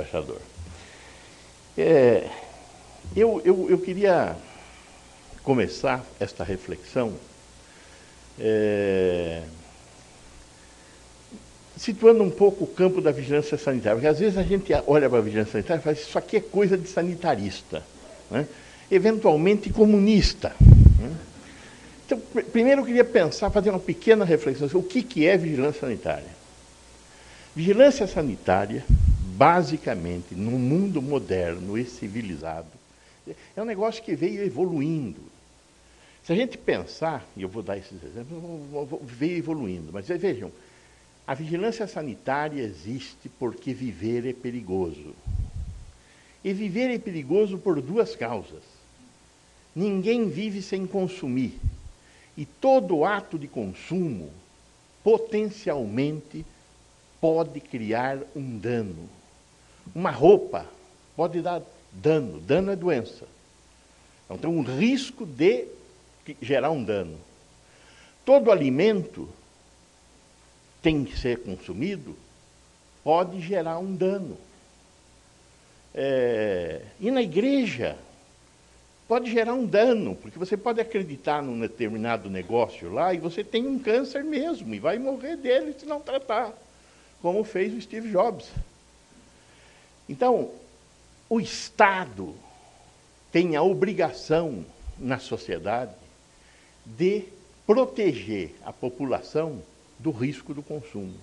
embaixador. Eu queria começar esta reflexão situando um pouco o campo da vigilância sanitária, porque às vezes a gente olha para a vigilância sanitária e fala, isso aqui é coisa de sanitarista, né? Eventualmente comunista. Né? Então, primeiro eu queria fazer uma pequena reflexão sobre o que é vigilância sanitária. Vigilância sanitária, basicamente, no mundo moderno e civilizado, é um negócio que veio evoluindo. Se a gente pensar, e eu vou dar esses exemplos, veio evoluindo, mas vejam, a vigilância sanitária existe porque viver é perigoso. E viver é perigoso por duas causas. Ninguém vive sem consumir. E todo ato de consumo, potencialmente, pode criar um dano. Uma roupa pode dar dano. Dano é doença. Então, um risco de gerar um dano. Todo alimento tem que ser consumido, pode gerar um dano. E na igreja, pode gerar um dano, porque você pode acreditar num determinado negócio lá e você tem um câncer mesmo, e vai morrer dele se não tratar, como fez o Steve Jobs. Então, o Estado tem a obrigação na sociedade de proteger a população do risco do consumo.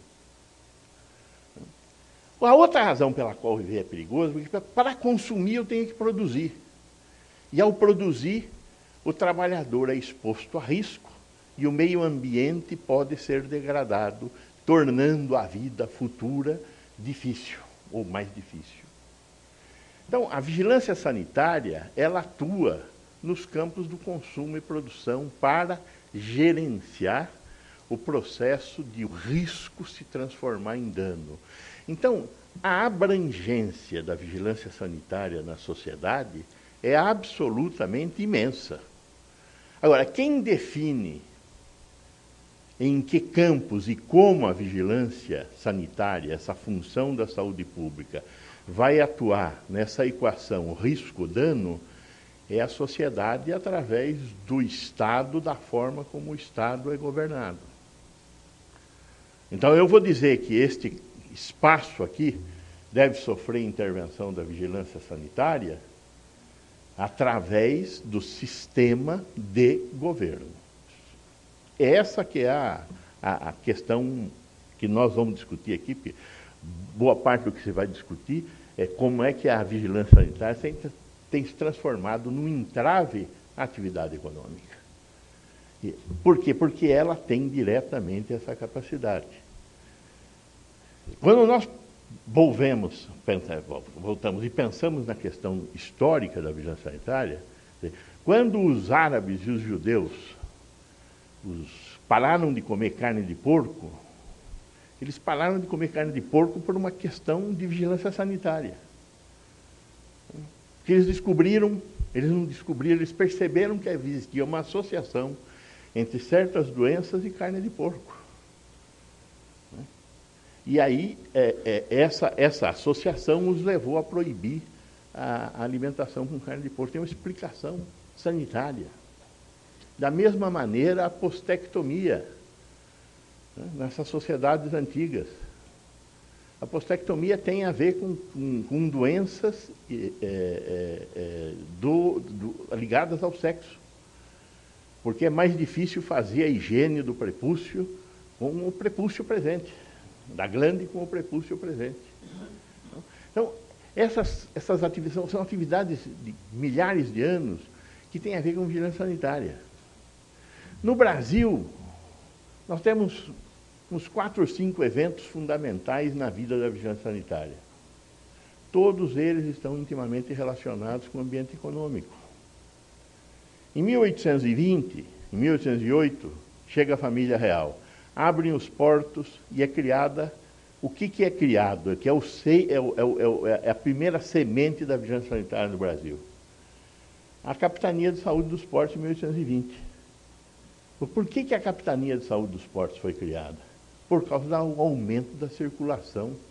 A outra razão pela qual viver é perigoso é que para consumir eu tenho que produzir. E ao produzir, o trabalhador é exposto a risco e o meio ambiente pode ser degradado, tornando a vida futura difícil, ou mais difícil. Então, a vigilância sanitária, ela atua nos campos do consumo e produção para gerenciar o processo de o risco se transformar em dano. Então, a abrangência da vigilância sanitária na sociedade é absolutamente imensa. Agora, quem define em que campos e como a vigilância sanitária, essa função da saúde pública, vai atuar nessa equação risco-dano, é a sociedade através do Estado, da forma como o Estado é governado. Então, eu vou dizer que este espaço aqui deve sofrer intervenção da vigilância sanitária através do sistema de governo. Essa que é a questão que nós vamos discutir aqui, porque boa parte do que se vai discutir é como é que a vigilância sanitária tem se transformado num entrave à atividade econômica. Por quê? Porque ela tem diretamente essa capacidade. Quando nós voltamos e pensamos na questão histórica da vigilância sanitária, quando os árabes e os judeus pararam de comer carne de porco, eles pararam de comer carne de porco por uma questão de vigilância sanitária. Que eles perceberam que existia uma associação entre certas doenças e carne de porco. E aí, essa associação os levou a proibir a alimentação com carne de porco. Tem uma explicação sanitária. Da mesma maneira, a postectomia, né, nessas sociedades antigas. A postectomia tem a ver com doenças ligadas ao sexo. Porque é mais difícil fazer a higiene do prepúcio com o prepúcio presente, da glande com o prepúcio presente. Então, essas atividades são atividades de milhares de anos que têm a ver com vigilância sanitária. No Brasil, nós temos uns 4 ou 5 eventos fundamentais na vida da vigilância sanitária. Todos eles estão intimamente relacionados com o ambiente econômico. Em 1820, em 1808, chega a família real, abrem os portos e é criada. O que é criado? Que é a primeira semente da vigilância sanitária no Brasil. A Capitania de Saúde dos Portos, em 1820. Por que a Capitania de Saúde dos Portos foi criada? Por causa do aumento da circulação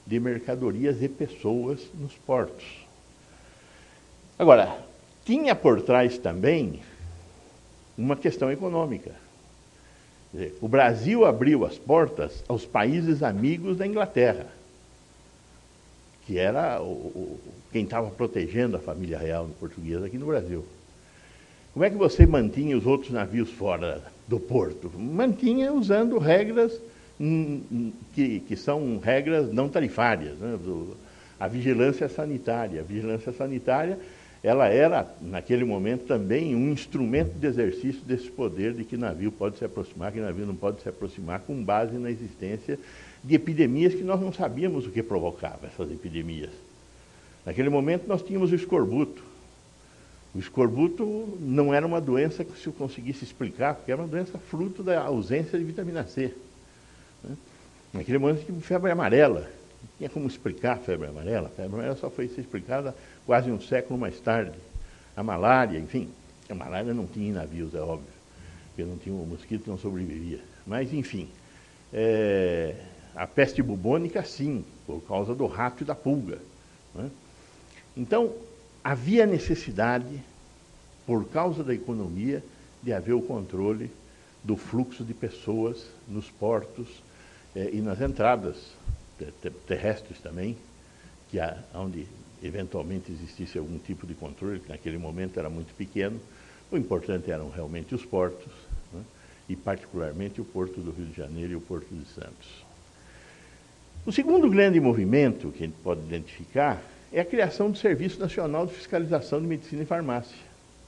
de mercadorias e pessoas nos portos. Agora, tinha por trás também uma questão econômica. Quer dizer, o Brasil abriu as portas aos países amigos da Inglaterra, que era quem estava protegendo a família real portuguesa aqui no Brasil. Como é que você mantinha os outros navios fora do porto? Mantinha usando regras que são regras não tarifárias, né? A vigilância sanitária. A vigilância sanitária, ela era, naquele momento, também um instrumento de exercício desse poder de que navio pode se aproximar, que navio não pode se aproximar, com base na existência de epidemias que nós não sabíamos o que provocava essas epidemias. Naquele momento, nós tínhamos o escorbuto. O escorbuto não era uma doença que se eu conseguisse explicar, porque era uma doença fruto da ausência de vitamina C. Né? Naquele momento, tinha febre amarela. Não tinha como explicar a febre amarela. A febre amarela só foi ser explicada quase um século mais tarde. A malária, enfim. A malária não tinha em navios, é óbvio. Porque não tinha, o mosquito não sobrevivia. Mas, enfim. A peste bubônica, sim, por causa do rato e da pulga. Né? Então, havia necessidade, por causa da economia, de haver o controle do fluxo de pessoas nos portos e nas entradas terrestres também, onde eventualmente existisse algum tipo de controle, que naquele momento era muito pequeno. O importante eram realmente os portos, né? E particularmente o Porto do Rio de Janeiro e o Porto de Santos. O segundo grande movimento que a gente pode identificar é a criação do Serviço Nacional de Fiscalização de Medicina e Farmácia.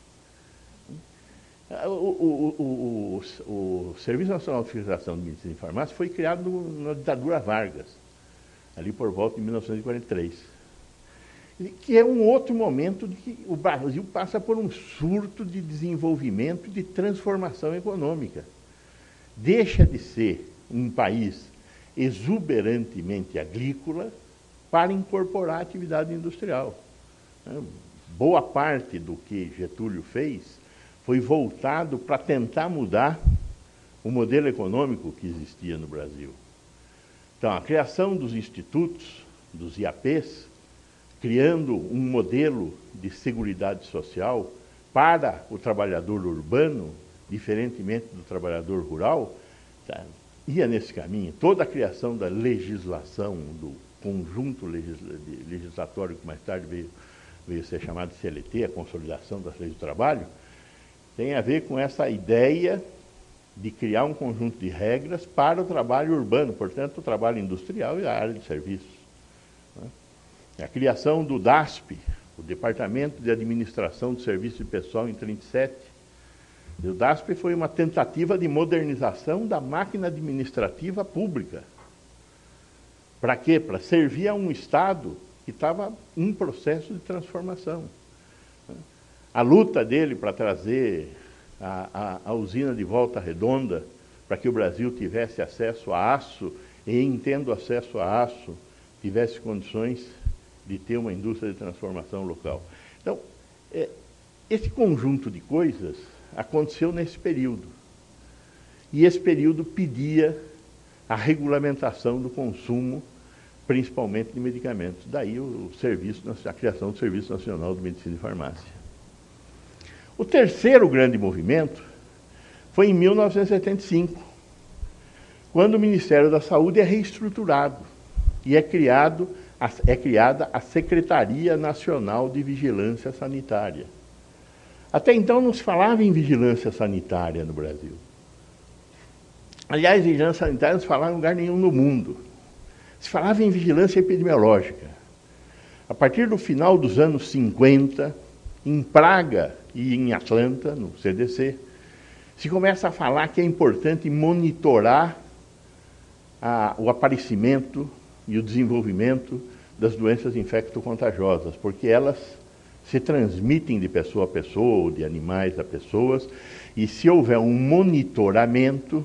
O Serviço Nacional de Fiscalização de Medicina e Farmácia foi criado na ditadura Vargas, ali por volta de 1943, que é um outro momento de que o Brasil passa por um surto de desenvolvimento e de transformação econômica. Deixa de ser um país exuberantemente agrícola para incorporar a atividade industrial. Boa parte do que Getúlio fez foi voltado para tentar mudar o modelo econômico que existia no Brasil. Então, a criação dos institutos, dos IAPs, criando um modelo de seguridade social para o trabalhador urbano, diferentemente do trabalhador rural, ia nesse caminho. Toda a criação da legislação, do conjunto legislatório, que mais tarde veio ser chamado de CLT, a Consolidação das Leis do Trabalho, tem a ver com essa ideia de criar um conjunto de regras para o trabalho urbano, portanto, o trabalho industrial e a área de serviços. A criação do DASP, o Departamento de Administração do Serviço de Pessoal, em 1937. O DASP foi uma tentativa de modernização da máquina administrativa pública. Para quê? Para servir a um Estado que estava em processo de transformação. A luta dele para trazer a usina de Volta Redonda, para que o Brasil tivesse acesso a aço, e, em tendo acesso a aço, tivesse condições de ter uma indústria de transformação local. Então, esse conjunto de coisas aconteceu nesse período. E esse período pedia a regulamentação do consumo, principalmente de medicamentos. Daí a criação do Serviço Nacional de Medicina e Farmácia. O terceiro grande movimento foi em 1975, quando o Ministério da Saúde é reestruturado e é criada a Secretaria Nacional de Vigilância Sanitária. Até então não se falava em vigilância sanitária no Brasil. Aliás, vigilância sanitária não se falava em lugar nenhum no mundo. Se falava em vigilância epidemiológica. A partir do final dos anos 50, em Praga e em Atlanta, no CDC, se começa a falar que é importante monitorar o aparecimento e o desenvolvimento das doenças infecto-contagiosas, porque elas se transmitem de pessoa a pessoa, ou de animais a pessoas, e se houver um monitoramento,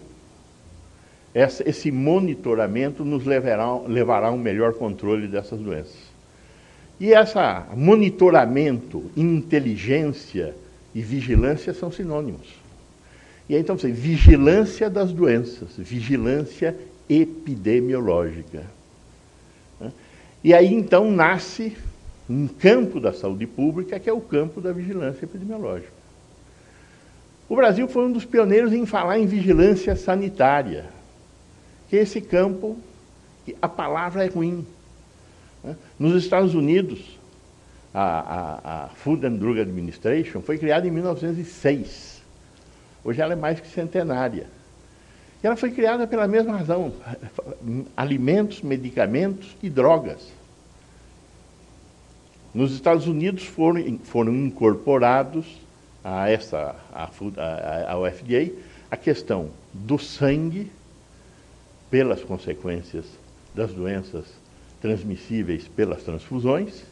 esse monitoramento nos levará a um melhor controle dessas doenças. E esse monitoramento, inteligência e vigilância são sinônimos. E aí, então, vigilância das doenças, vigilância epidemiológica. E aí, então, nasce um campo da saúde pública, que é o campo da vigilância epidemiológica. O Brasil foi um dos pioneiros em falar em vigilância sanitária, que é esse campo, que a palavra é ruim. Nos Estados Unidos, a Food and Drug Administration foi criada em 1906. Hoje ela é mais que centenária. E ela foi criada pela mesma razão: alimentos, medicamentos e drogas. Nos Estados Unidos foram incorporados ao FDA a questão do sangue, pelas consequências das doenças transmissíveis pelas transfusões,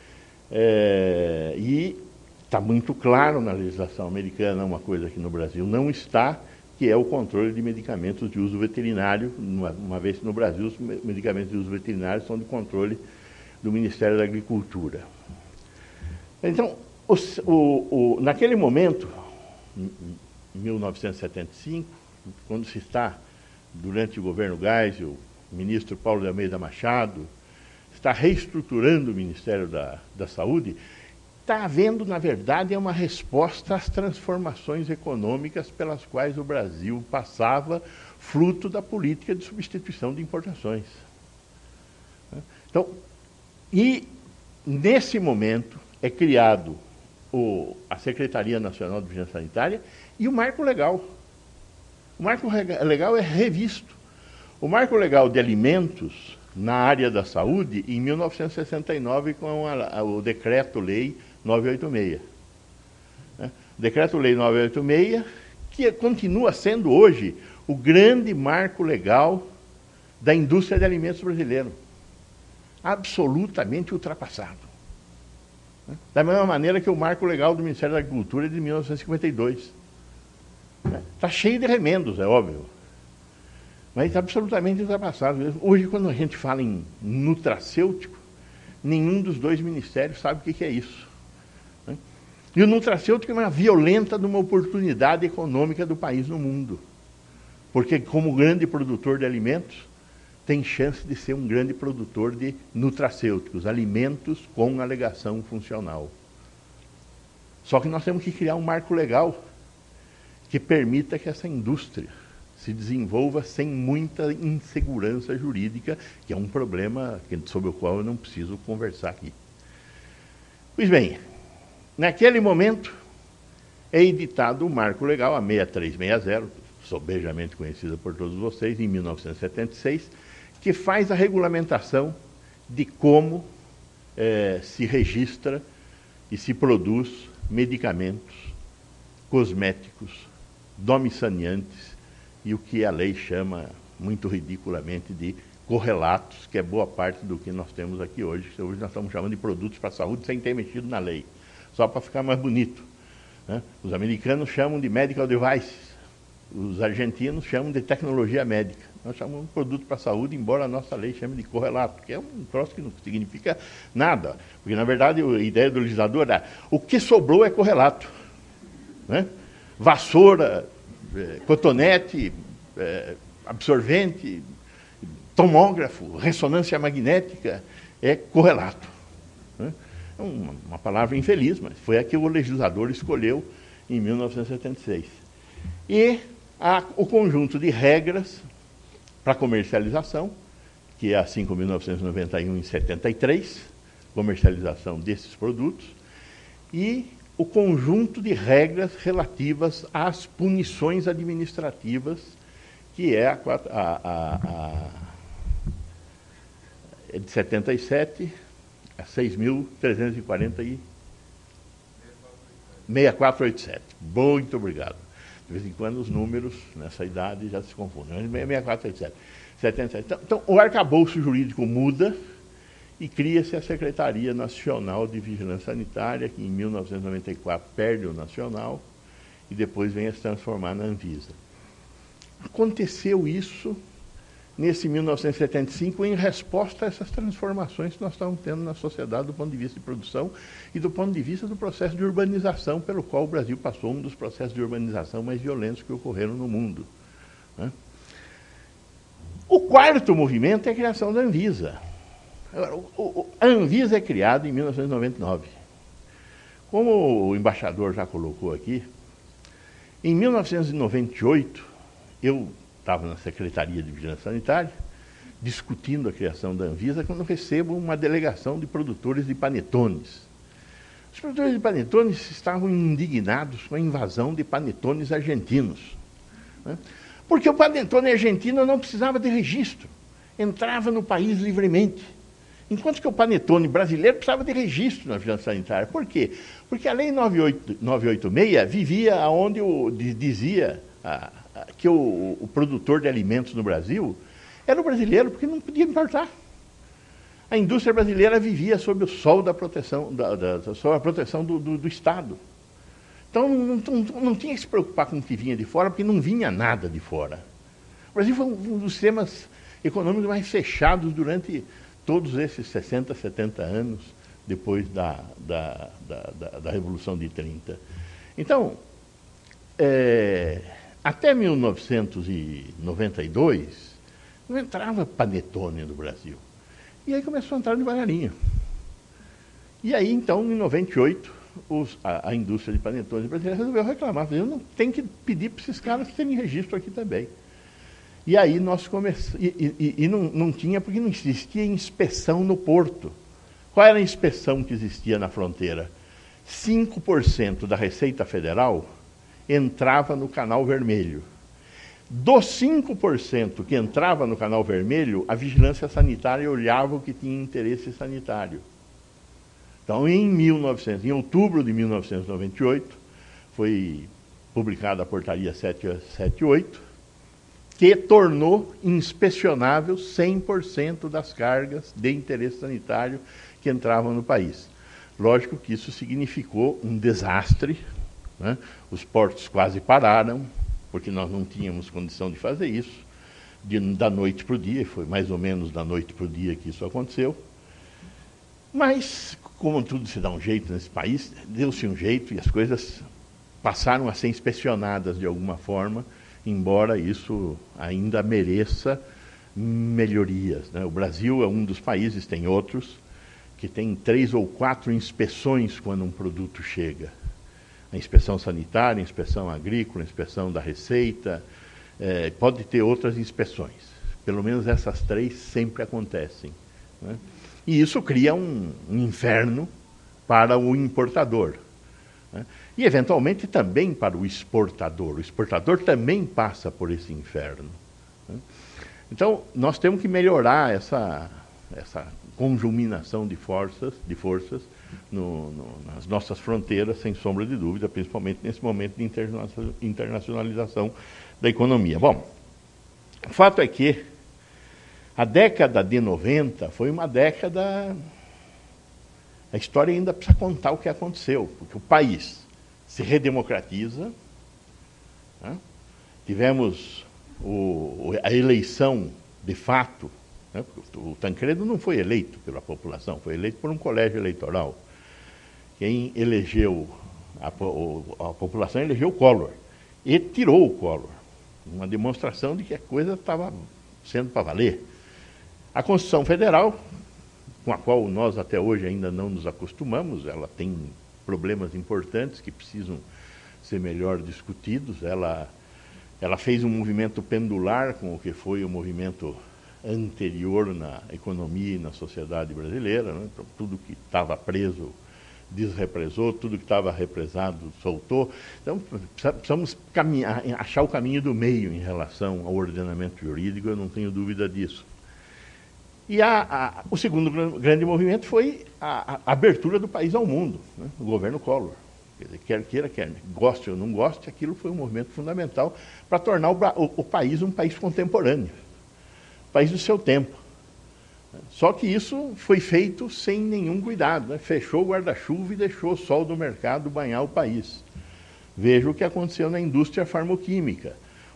e está muito claro na legislação americana, uma coisa que no Brasil não está, que é o controle de medicamentos de uso veterinário, uma vez que no Brasil os medicamentos de uso veterinário são de controle do Ministério da Agricultura. Então, naquele momento, em 1975, quando se está, durante o governo Geisel, o ministro Paulo de Almeida Machado está reestruturando o Ministério da Saúde, está havendo, na verdade, uma resposta às transformações econômicas pelas quais o Brasil passava, fruto da política de substituição de importações. Então, e nesse momento é criado a Secretaria Nacional de Vigilância Sanitária e o Marco Legal. O Marco Legal é revisto. O Marco Legal de Alimentos na área da saúde em 1969 com o Decreto-Lei 986. O Decreto-Lei 986, que continua sendo hoje o grande marco legal da indústria de alimentos brasileiro. Absolutamente ultrapassado. Da mesma maneira que o marco legal do Ministério da Agricultura é de 1952. Está cheio de remendos, é óbvio. Mas absolutamente ultrapassado. Hoje, quando a gente fala em nutracêutico, nenhum dos dois ministérios sabe o que é isso. E o nutracêutico é uma violenta de uma oportunidade econômica do país no mundo. Porque, como grande produtor de alimentos, tem chance de ser um grande produtor de nutracêuticos, alimentos com alegação funcional. Só que nós temos que criar um marco legal que permita que essa indústria se desenvolva sem muita insegurança jurídica, que é um problema sobre o qual eu não preciso conversar aqui. Pois bem, naquele momento é editado o Marco Legal, a 6360, sobejamente conhecida por todos vocês, em 1976, que faz a regulamentação de como se registra e se produz medicamentos, cosméticos, domiciliantes e o que a lei chama, muito ridiculamente, de correlatos, que é boa parte do que nós temos aqui hoje. Hoje nós estamos chamando de produtos para a saúde sem ter mexido na lei, só para ficar mais bonito. Os americanos chamam de medical devices, os argentinos chamam de tecnologia médica. Nós chamamos de produto para a saúde, embora a nossa lei chame de correlato, que é um troço que não significa nada. Porque, na verdade, a ideia do legislador é o que sobrou é correlato. Vassoura, cotonete, absorvente, tomógrafo, ressonância magnética, é correlato. É uma palavra infeliz, mas foi a que o legislador escolheu em 1976. E o conjunto de regras para comercialização, que é a 5.991 em 73, comercialização desses produtos, e o conjunto de regras relativas às punições administrativas, que é é de 77 a 6.340 6487. Muito obrigado. De vez em quando os números nessa idade já se confundem. 6487. 77. Então, o arcabouço jurídico muda e cria-se a Secretaria Nacional de Vigilância Sanitária, que em 1994 perde o nacional e depois vem a se transformar na Anvisa. Aconteceu isso nesse 1975 em resposta a essas transformações que nós estamos tendo na sociedade do ponto de vista de produção e do ponto de vista do processo de urbanização, pelo qual o Brasil passou, um dos processos de urbanização mais violentos que ocorreram no mundo. O quarto movimento é a criação da Anvisa. Agora, a Anvisa é criada em 1999. Como o embaixador já colocou aqui, em 1998, eu estava na Secretaria de Vigilância Sanitária, discutindo a criação da Anvisa, quando recebo uma delegação de produtores de panetones. Os produtores de panetones estavam indignados com a invasão de panetones argentinos, né? Porque o panetone argentino não precisava de registro, entrava no país livremente. Enquanto que o panetone brasileiro precisava de registro na vigilância sanitária. Por quê? Porque a Lei 986 vivia onde dizia que o produtor de alimentos no Brasil era o brasileiro, porque não podia importar. A indústria brasileira vivia sob o sol da proteção, sob a proteção do Estado. Então não tinha que se preocupar com o que vinha de fora, porque não vinha nada de fora. O Brasil foi um dos sistemas econômicos mais fechados durante todos esses 60, 70 anos depois da Revolução de 30. Então, até 1992, não entrava panetone no Brasil. E aí começou a entrar devagarinho. E aí, então, em 98, a indústria de panetones brasileira resolveu reclamar. Eu não tenho que pedir para esses caras terem registro aqui também. E aí nós começamos. E não tinha, porque não existia inspeção no porto. Qual era a inspeção que existia na fronteira? 5% da Receita Federal entrava no Canal Vermelho. Dos 5% que entrava no Canal Vermelho, a vigilância sanitária olhava o que tinha interesse sanitário. Então, em outubro de 1998, foi publicada a Portaria 778, que tornou inspecionável 100% das cargas de interesse sanitário que entravam no país. Lógico que isso significou um desastre, né? Os portos quase pararam, porque nós não tínhamos condição de fazer isso, da noite para o dia, foi mais ou menos da noite para o dia que isso aconteceu. Mas, como tudo se dá um jeito nesse país, deu-se um jeito e as coisas passaram a ser inspecionadas de alguma forma, embora isso ainda mereça melhorias, né? O Brasil é um dos países, tem outros, que tem 3 ou 4 inspeções quando um produto chega. A inspeção sanitária, a inspeção agrícola, a inspeção da Receita, pode ter outras inspeções. Pelo menos essas 3 sempre acontecem, né? E isso cria um inferno para o importador, né? E, eventualmente, também para o exportador. O exportador também passa por esse inferno, né? Então, nós temos que melhorar essa conjuminação de forças nas nossas fronteiras, sem sombra de dúvida, principalmente nesse momento de internacionalização da economia. Bom, o fato é que a década de 90 foi uma década... A história ainda precisa contar o que aconteceu, porque o país se redemocratiza, né? Tivemos a eleição de fato, né? O Tancredo não foi eleito pela população, foi eleito por um colégio eleitoral. Quem elegeu, a população elegeu o Collor e tirou o Collor. Uma demonstração de que a coisa estava sendo para valer. A Constituição Federal, com a qual nós até hoje ainda não nos acostumamos, ela tem problemas importantes que precisam ser melhor discutidos. Ela fez um movimento pendular com o que foi o movimento anterior na economia e na sociedade brasileira, né? Então, tudo que estava preso desrepresou, tudo que estava represado soltou. Então, precisamos achar o caminho do meio em relação ao ordenamento jurídico, eu não tenho dúvida disso. E o segundo grande movimento foi a abertura do país ao mundo, né? O governo Collor. Quer dizer, quer queira, quer goste ou não goste, aquilo foi um movimento fundamental para tornar o país um país contemporâneo, um país do seu tempo. Só que isso foi feito sem nenhum cuidado, né? Fechou o guarda-chuva e deixou o sol do mercado banhar o país. Veja o que aconteceu na indústria farmoquímica.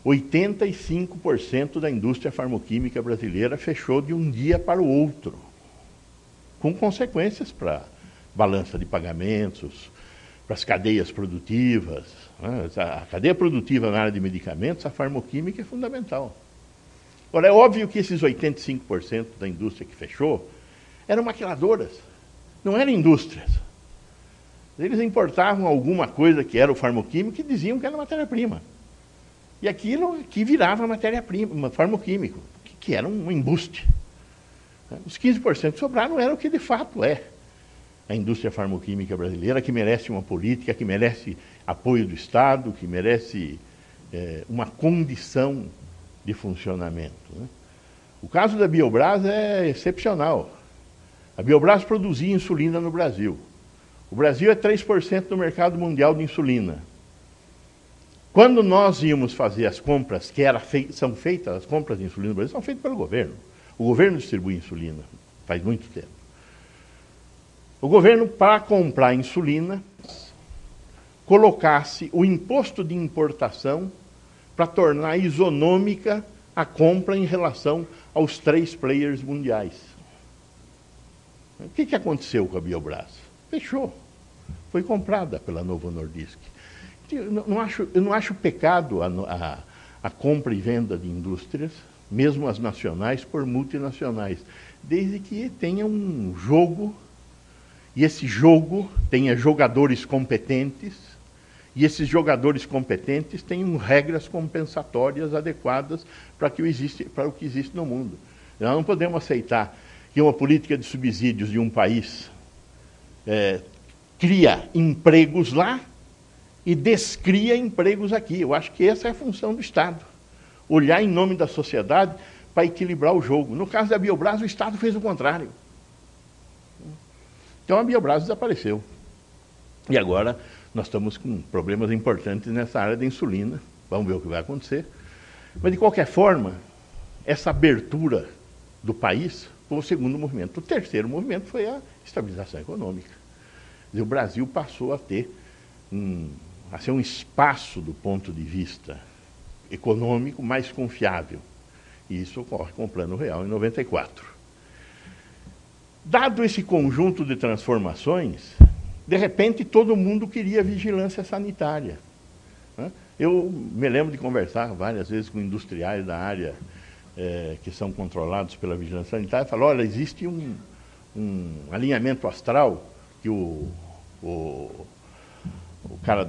85% da indústria farmoquímica brasileira fechou de um dia para o outro, com consequências para a balança de pagamentos, para as cadeias produtivas, né? A cadeia produtiva na área de medicamentos, a farmoquímica é fundamental. Ora, é óbvio que esses 85% da indústria que fechou eram maquiladoras, não eram indústrias. Eles importavam alguma coisa que era o farmoquímico e diziam que era matéria-prima. E aquilo que virava matéria-prima, farmoquímico, que era um embuste. Os 15% que sobraram era o que de fato é a indústria farmoquímica brasileira, que merece uma política, que merece apoio do Estado, que merece uma condição de funcionamento. Né? O caso da Biobras é excepcional. A Biobras produzia insulina no Brasil. O Brasil é 3% do mercado mundial de insulina. Quando nós íamos fazer as compras, são feitas, as compras de insulina no Brasil são feitas pelo governo. O governo distribui insulina, faz muito tempo. O governo, para comprar insulina, colocasse o imposto de importação para tornar isonômica a compra em relação aos 3 players mundiais. O que aconteceu com a Biobras? Fechou. Foi comprada pela Novo Nordisk. Eu não acho pecado a compra e venda de indústrias, mesmo as nacionais, por multinacionais, desde que tenha um jogo, e esse jogo tenha jogadores competentes, e esses jogadores competentes tenham regras compensatórias adequadas para o que existe no mundo. Nós não podemos aceitar que uma política de subsídios de um país cria empregos lá e descria empregos aqui. Eu acho que essa é a função do Estado. Olhar em nome da sociedade para equilibrar o jogo. No caso da Biobras, o Estado fez o contrário. Então a Biobras desapareceu. E agora nós estamos com problemas importantes nessa área da insulina. Vamos ver o que vai acontecer. Mas, de qualquer forma, essa abertura do país foi o segundo movimento. O terceiro movimento foi a estabilização econômica. O Brasil passou a ter ser um espaço do ponto de vista econômico mais confiável. E isso ocorre com o Plano Real em 94. Dado esse conjunto de transformações, de repente todo mundo queria vigilância sanitária. Eu me lembro de conversar várias vezes com industriais da área que são controlados pela vigilância sanitária e falar, olha, existe um alinhamento astral que o cara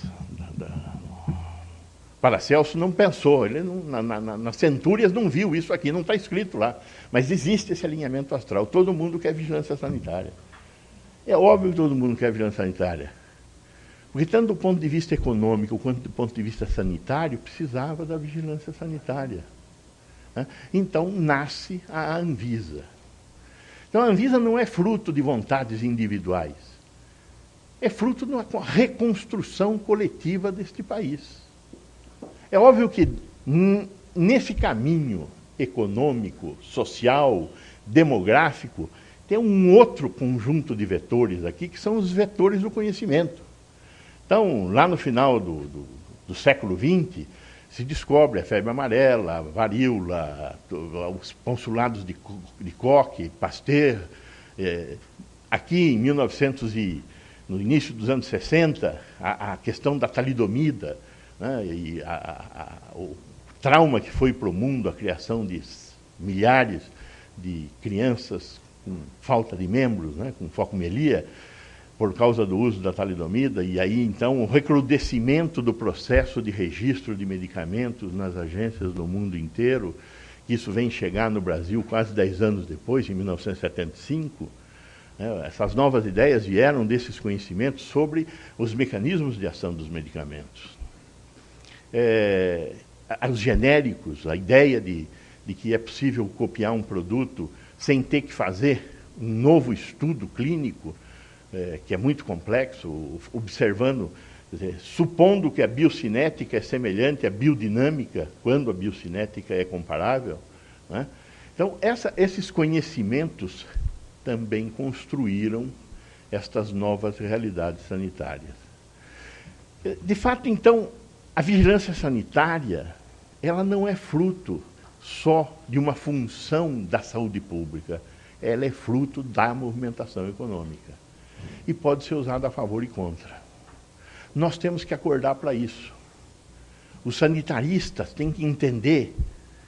Paracelso não pensou, ele nas centúrias não viu isso aqui, não está escrito lá, mas existe esse alinhamento astral, todo mundo quer vigilância sanitária. É óbvio que todo mundo quer vigilância sanitária, porque tanto do ponto de vista econômico quanto do ponto de vista sanitário, precisava da vigilância sanitária. Então nasce a Anvisa. Então a Anvisa não é fruto de vontades individuais, é fruto de uma reconstrução coletiva deste país. É óbvio que nesse caminho econômico, social, demográfico, tem um outro conjunto de vetores aqui, que são os vetores do conhecimento. Então, lá no final do século XX, se descobre a febre amarela, a varíola, os consulados de Koch, Pasteur. Aqui, no início dos anos 60, a questão da talidomida, né, e o trauma que foi para o mundo, a criação de milhares de crianças com falta de membros, né, com focomelia, por causa do uso da talidomida, e aí então o recrudescimento do processo de registro de medicamentos nas agências do mundo inteiro, que isso vem chegar no Brasil quase 10 anos depois, em 1975, né, essas novas ideias vieram desses conhecimentos sobre os mecanismos de ação dos medicamentos. Os genéricos, a ideia de que é possível copiar um produto sem ter que fazer um novo estudo clínico, que é muito complexo, observando, supondo que a biocinética é semelhante à biodinâmica, quando a biocinética é comparável. Né? Então, esses conhecimentos também construíram estas novas realidades sanitárias. De fato, então, a vigilância sanitária, ela não é fruto só de uma função da saúde pública, ela é fruto da movimentação econômica. E pode ser usada a favor e contra. Nós temos que acordar para isso. Os sanitaristas têm que entender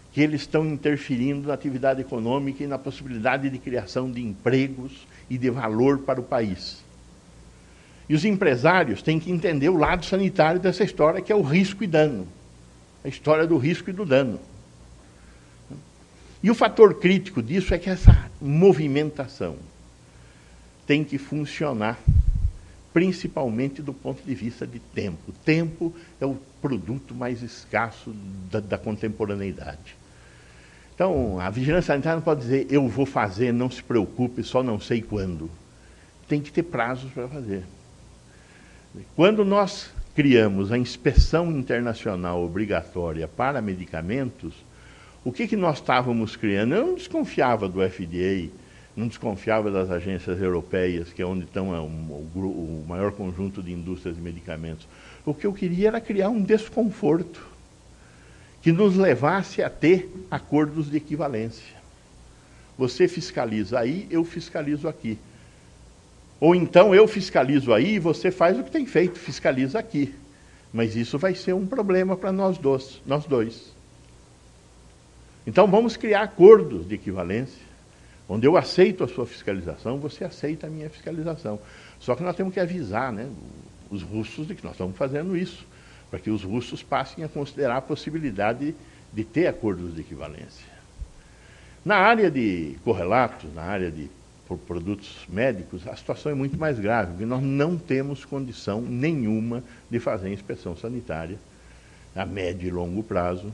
que eles estão interferindo na atividade econômica e na possibilidade de criação de empregos e de valor para o país. E os empresários têm que entender o lado sanitário dessa história, que é o risco e dano. A história do risco e do dano. E o fator crítico disso é que essa movimentação tem que funcionar principalmente do ponto de vista de tempo. O tempo é o produto mais escasso da contemporaneidade. Então, a vigilância sanitária não pode dizer, eu vou fazer, não se preocupe, só não sei quando. Tem que ter prazos para fazer. Quando nós criamos a inspeção internacional obrigatória para medicamentos, o que nós estávamos criando? Eu não desconfiava do FDA, não desconfiava das agências europeias, que é onde estão o maior conjunto de indústrias de medicamentos. O que eu queria era criar um desconforto que nos levasse a ter acordos de equivalência. Você fiscaliza aí, eu fiscalizo aqui. Ou então eu fiscalizo aí e você faz o que tem feito, fiscaliza aqui. Mas isso vai ser um problema para nós dois. Então vamos criar acordos de equivalência, onde eu aceito a sua fiscalização, você aceita a minha fiscalização. Só que nós temos que avisar, né, os russos de que nós estamos fazendo isso, para que os russos passem a considerar a possibilidade de ter acordos de equivalência. Na área de correlatos, na área de produtos médicos, a situação é muito mais grave, porque nós não temos condição nenhuma de fazer inspeção sanitária a médio e longo prazo,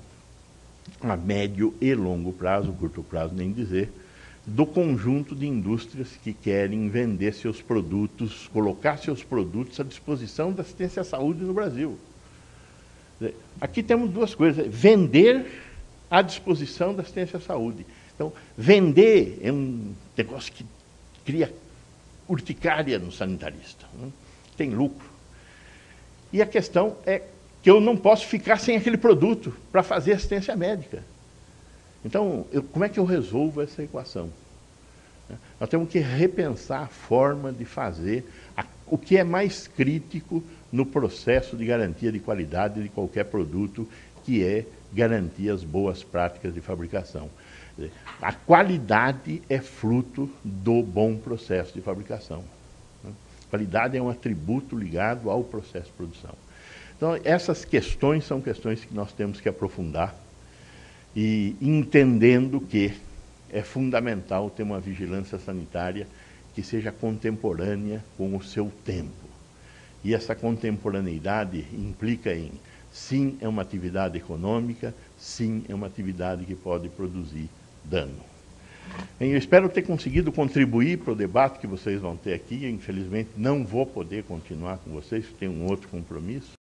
curto prazo nem dizer, do conjunto de indústrias que querem vender seus produtos, colocar seus produtos à disposição da assistência à saúde no Brasil. Aqui temos duas coisas, vender à disposição da assistência à saúde. Então, vender é um negócio que cria urticária no sanitarista, né? Tem lucro. E a questão é que eu não posso ficar sem aquele produto para fazer assistência médica. Então, como é que eu resolvo essa equação? Nós temos que repensar a forma de fazer o que é mais crítico no processo de garantia de qualidade de qualquer produto, que é garantir as boas práticas de fabricação. A qualidade é fruto do bom processo de fabricação. Qualidade é um atributo ligado ao processo de produção. Então, essas questões são questões que nós temos que aprofundar e entendendo que é fundamental ter uma vigilância sanitária que seja contemporânea com o seu tempo. E essa contemporaneidade implica em, sim, é uma atividade econômica, sim, é uma atividade que pode produzir dano. Bem, eu espero ter conseguido contribuir para o debate que vocês vão ter aqui. Eu, infelizmente, não vou poder continuar com vocês, tenho um outro compromisso.